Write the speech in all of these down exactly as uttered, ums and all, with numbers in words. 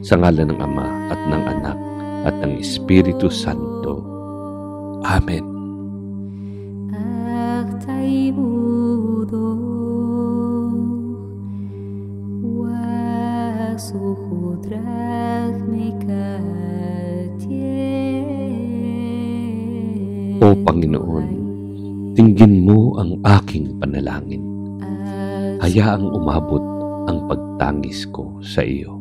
Sa ngalan ng Ama at ng Anak at ng Espiritu Santo. Amen. Aktay budo wa suhudrach mikatye. O Panginoon, tinggin mo ang aking panalangin. Hayaang umabot ang pagtangis ko sa iyo.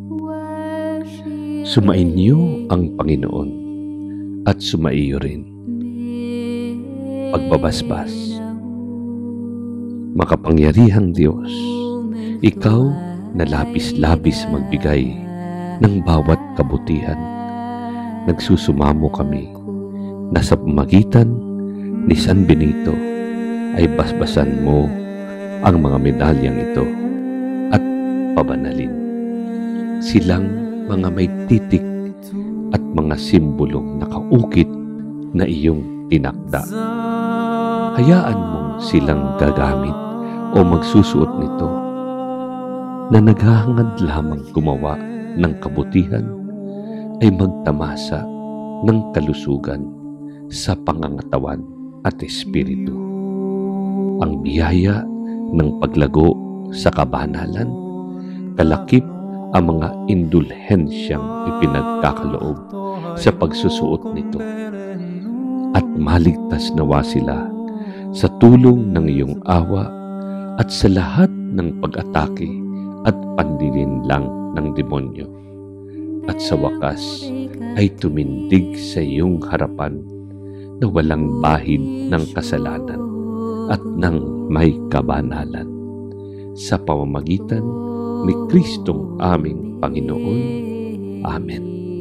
Sumainyo ang Panginoon at sumaiyo rin. Pagbabasbas. Makapangyarihang Diyos, ikaw na labis-labis magbigay ng bawat kabutihan. Nagsusumamo kami na sa pamagitan ni San Benito ay basbasan mo ang mga medalyang ito at pabanalin. Silang mga may titik at mga simbolong nakaukit na iyong tinakda. Hayaan mong silang gagamit o magsusuot nito na naghahangad lamang gumawa ng kabutihan ay magtamasa ng kalusugan sa pangangatawan at espiritu. Ang biyaya ng paglago sa kabanalan, kalakip ang mga indulhensyang ipinagkakaloob sa pagsusuot nito, at maligtas nawa sila sa tulong ng iyong awa at sa lahat ng pag-atake at pandilinlang ng demonyo, at sa wakas ay tumindig sa iyong harapan na walang bahid ng kasalanan at ng may kabanalan, sa pamamagitan ni Kristong aming Panginoon. Amen.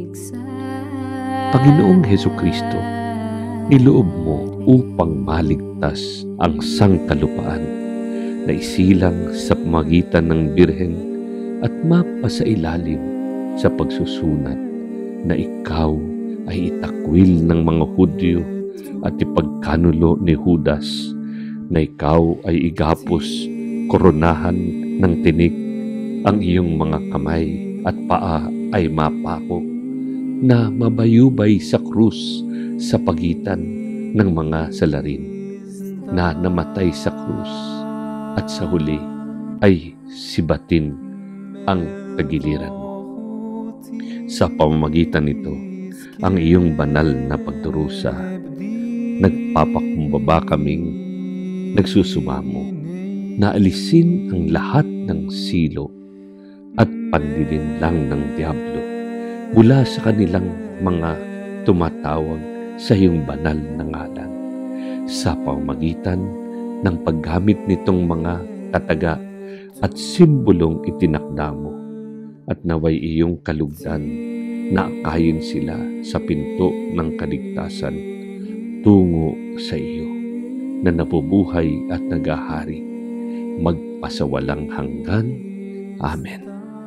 Panginoong Hesukristo, niloob mo upang maligtas ang sangkalupaan na isilang sa pamamagitan ng Birhen at mapasailalim sa pagsusunat na ikaw ay itakwil ng mga Hudyo at ipagkanulo ni Judas na ikaw ay igapos, koronahan ng tinik, ang iyong mga kamay at paa ay mapako, na mabayubay sa krus sa pagitan ng mga salarin, na namatay sa krus at sa huli ay sibatin ang tagiliran mo. Sa pamamagitan nito, ang iyong banal na pagdurusa, nagpapakumbaba kaming nagsusumamo na alisin ang lahat ng silo at pandilinlang ng Diablo mula sa kanilang mga tumatawag sa iyong banal na ngalan, sa pamamagitan ng paggamit nitong mga kataga at simbolong itinakda mo, at naway iyong kalugdan na akayin sila sa pinto ng kaligtasan tungo sa iyo, na nabubuhay at nagahari magpasawalang hanggan. Amen.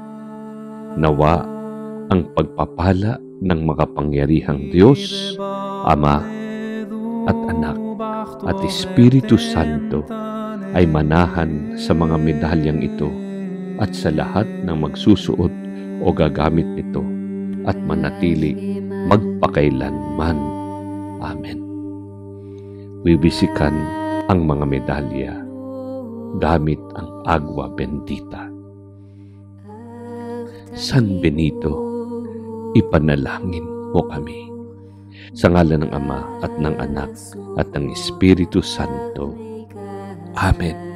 Nawa ang pagpapala ng makapangyarihang Diyos, Ama at Anak at Espiritu Santo ay manahan sa mga medalyang ito at sa lahat ng magsusuot o gagamit nito, at manatili magpakailanman. Amen. Bibisikan ang mga medalya gamit ang agwa bendita. San Benito, ipanalangin mo kami. Sa ngalan ng Ama at ng Anak at ng Espiritu Santo. Amen.